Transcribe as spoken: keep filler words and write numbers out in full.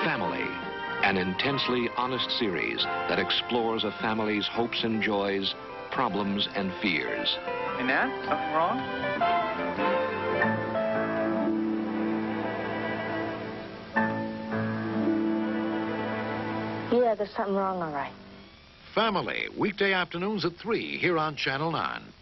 Family, an intensely honest series that explores a family's hopes and joys, problems and fears. Hey, Nat, something wrong? Yeah, there's something wrong, all right. Family, weekday afternoons at three here on Channel nine.